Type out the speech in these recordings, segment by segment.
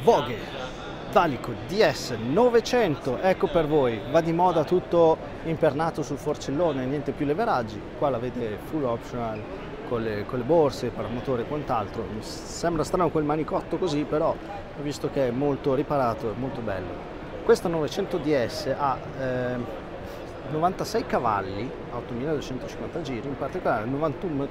Vogue Valico DS 900, ecco per voi, va di moda tutto impernato sul forcellone, niente più leveraggi, qua la vede full optional con le borse, paramotore e quant'altro. Mi sembra strano quel manicotto così, però ho visto che è molto riparato e molto bello. Questa 900 DS ha 96 cavalli a 8250 giri, in particolare 91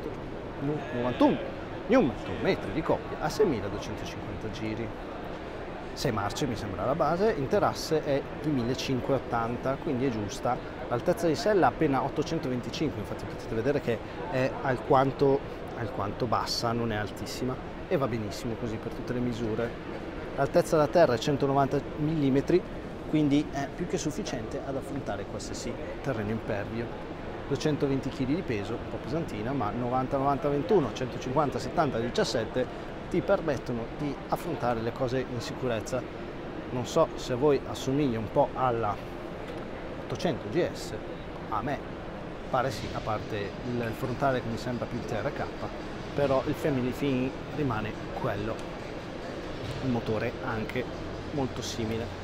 Nm di coppia a 6250 giri. 6 marce mi sembra la base, interasse è di 1580, quindi è giusta. L'altezza di sella è appena 825, infatti potete vedere che è alquanto bassa, non è altissima e va benissimo così per tutte le misure. L'altezza da terra è 190 mm, quindi è più che sufficiente ad affrontare qualsiasi terreno impervio. 220 kg di peso, un po' pesantina, ma 90-90-21, 150-70-17 ti permettono di affrontare le cose in sicurezza. Non so se a voi assomiglia un po' alla 800 GS, a me pare sì, a parte il frontale che mi sembra più il TRK, però il family fin rimane quello, il motore anche molto simile.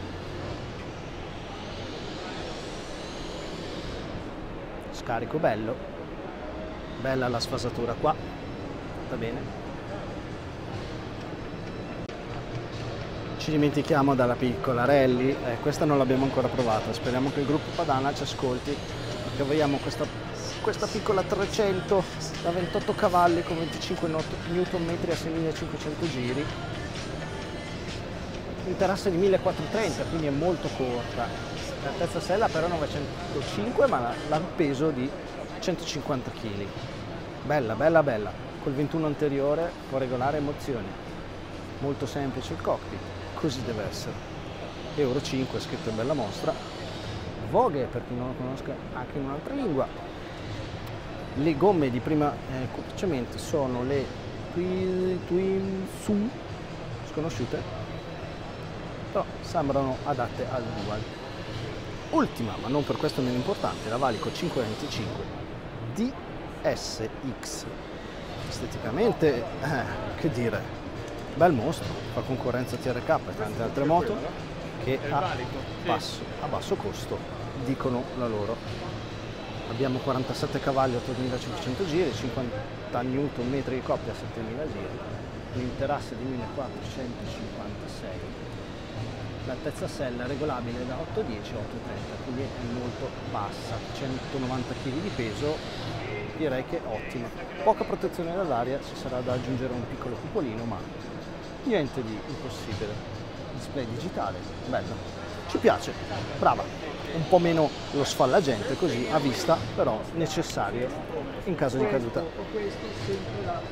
Scarico bello, bella la sfasatura qua, va bene. Ci dimentichiamo dalla piccola Rally, questa non l'abbiam ancora provata, speriamo che il gruppo Padana ci ascolti, perché vogliamo questa piccola 300 da 28 cavalli con 25 Nm a 6500 giri, interasse di 1430, quindi è molto corta. L'altezza sella però 905, ma l'ha peso di 150 kg. Bella, bella, bella. Col 21 anteriore può regolare emozioni. Molto semplice il cockpit, così deve essere. Euro 5 scritto in bella mostra. Vogue, per chi non lo conosca anche in un'altra lingua. Le gomme di prima equipaggiamento sono le Twin Su, sconosciute, però sembrano adatte al Dual. Ultima, ma non per questo meno importante, la Valico 525 DSX. Esteticamente, che dire, bel mostro, fa concorrenza a TRK e tante altre moto che a basso costo dicono la loro. Abbiamo 47 cavalli a 8500 giri, 50 Nm di coppia a 7000 giri, un interasse di 1456. L'altezza sella è regolabile da 810 a 830, quindi è molto bassa, 190 kg di peso, direi che è ottima. Poca protezione dall'aria, ci sarà da aggiungere un piccolo cupolino, ma niente di impossibile. Display digitale, bello, ci piace, brava, un po' meno lo sfallagente così a vista, però necessario in caso di caduta.